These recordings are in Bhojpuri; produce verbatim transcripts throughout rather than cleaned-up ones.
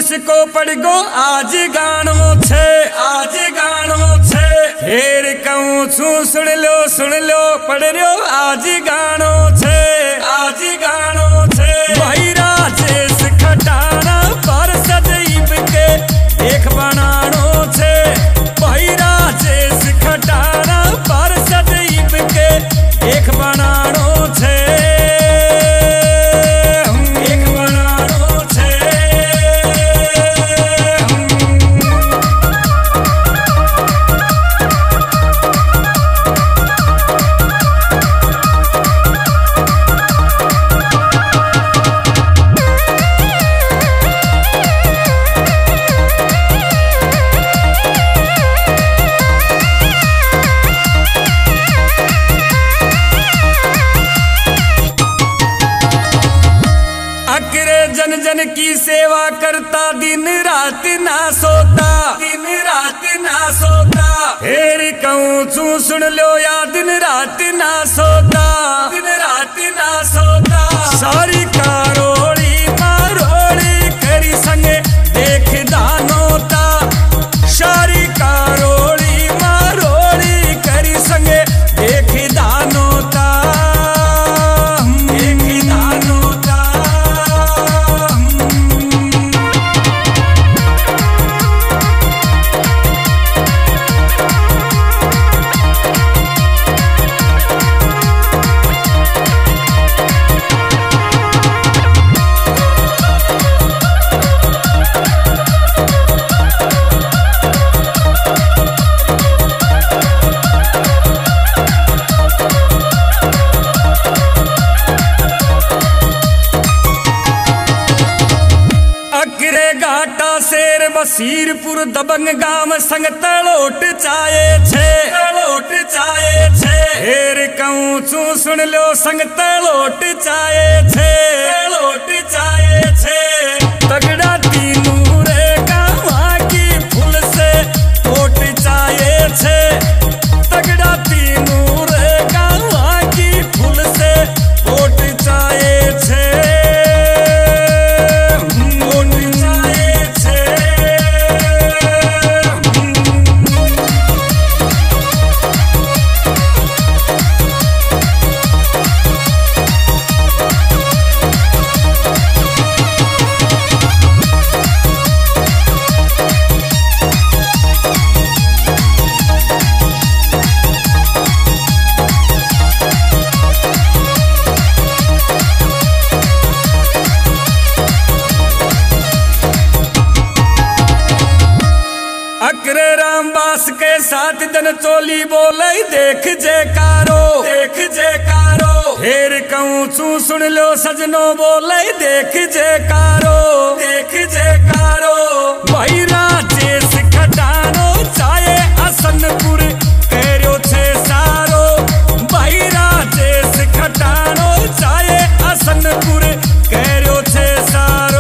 किसको पड़ गो आज गानो छे आज गानो छे फेर कहूँ छू सुन लो सुन लो पढ़ लो आज गानो छे आज गानो छे बहिरा जेस खटाना पर सदैव के एक बनानो छे बहिरा जेस खटाना पर सदैव के एक बनानो छे जन जन की सेवा करता दिन रात ना सोता दिन रात ना सोता फिर कहूँ छू सुन लो या दिन रात ना सोता दिन रात ना सोता सारी कारोड़ी मारोड़ी करी संगे देख दानोता सारी कारोड़ी मारोड़ी करी संगे देख दानोता शेर बसीरपुर दबंग गाम संग तलोट चाहे छे तलोट चाहे छे फेर कहूँ छू सुन लो संग तलोट चाहे छे तलोट चाहे छे तगड़ा तीनू रे गावा की फूल से टोट चाहे छे तगड़ा तीनू रे गावा की फूल से टोट चाहे छे अकरे रामबास के साथ दिन चोली बोले देख जयकारो देख जयकारो फिर कहूँ छू सुन लो सजनो बोले देख जयकारो देख जयकारो बहिरा जेस खटानो चाहे असनपुर करो छे सारो बहिरा जेस खटानो चाहे असनपुर करो छे सारो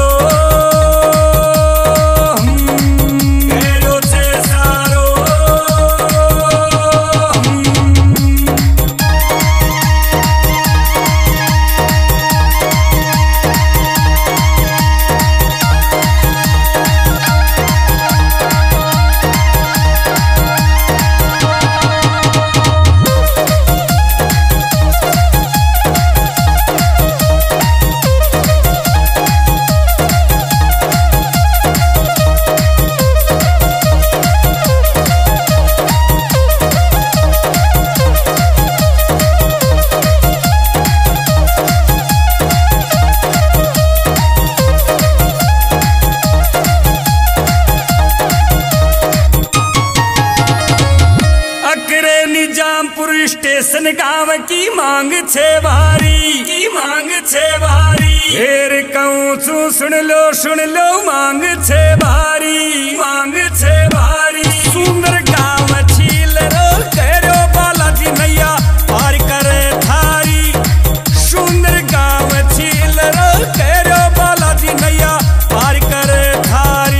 स्टेशन गाँव की मांग छे भारी की मांग छे भारी फिर कहूँ छू सुन लो सुन लो मांग छे भारी मांग छे भारी सुंदर गाँव छील रो करो बालाजी नैया पार करे थारी सुंदर गाँव छील रो करो बालाजी नैया पार करे थारी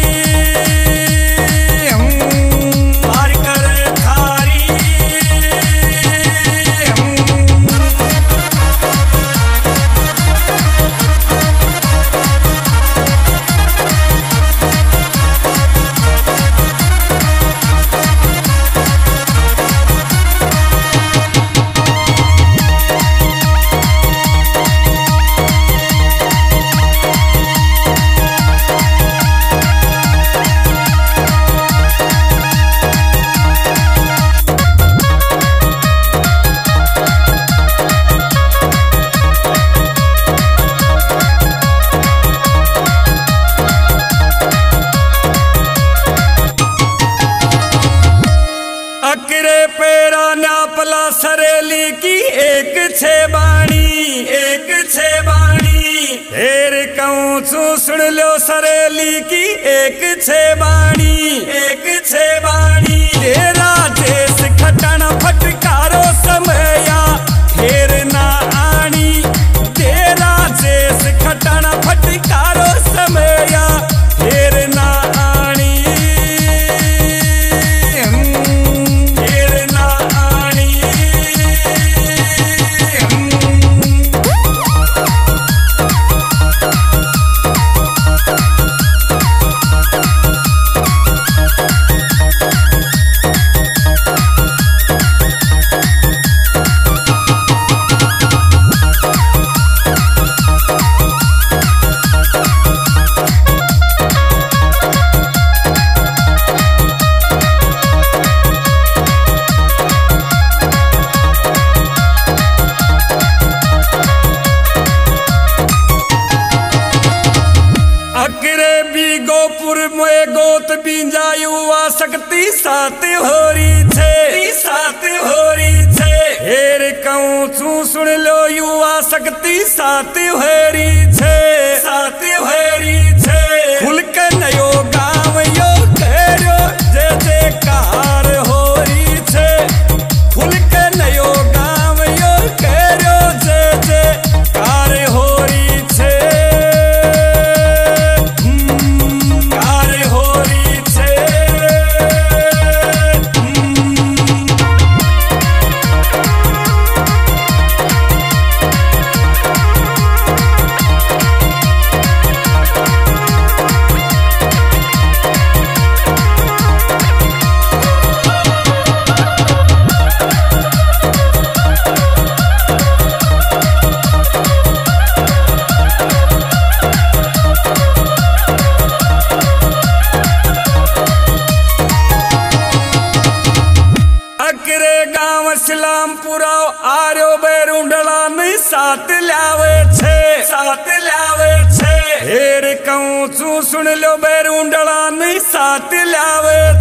पार करे थारी कहूँ छू सुन लो सरेली की एक छे बाणी, एक छे बाणी। तेरा देश खटन फटकारो समया फेर ना आनी, तेरा देश खटन फटकारो समया फेर ना आनी, फेर ना आनी। अकरे भी गोपुर में गोत बींजा युवा शक्ति सात होरी छे, सात होरी छे। हेर कहूँ छू सुन लो युवा शक्ति सात होरी छे, सात होरी छे। खुल के नयो गाँव यो करो जय जयकार होरी छे, खुल के नयो गाँव यो करो जय जयकार होरी छे। इस्लामपुरा आर्यो बैरुंडला नहीं साथ लावे छे, साथ लावे छे। हेर कहूँ छू सुन लो बैरुंडला नहीं साथ लावे